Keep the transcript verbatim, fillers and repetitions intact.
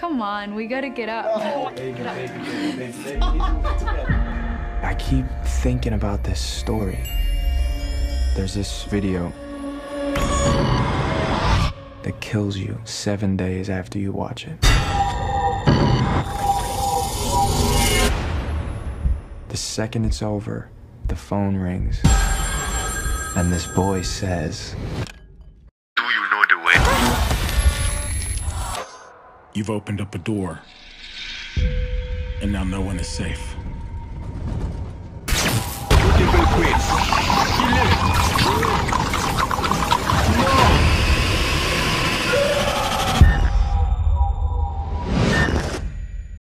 Come on, we gotta get up. Oh, baby, baby, baby, baby, baby. I keep thinking about this story. There's this video that kills you seven days after you watch it. The second it's over, the phone rings, and this voice says, "Do you know the way?" You've opened up a door, and now no one is safe. Beautiful queen. Kill it. No.